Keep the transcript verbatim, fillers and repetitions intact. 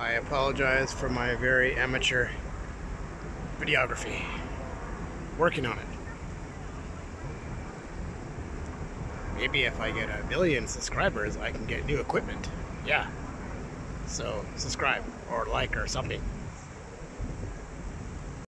I apologize for my very amateur videography. Working on it. Maybe if I get a million subscribers, I can get new equipment. Yeah. So, subscribe or like or something.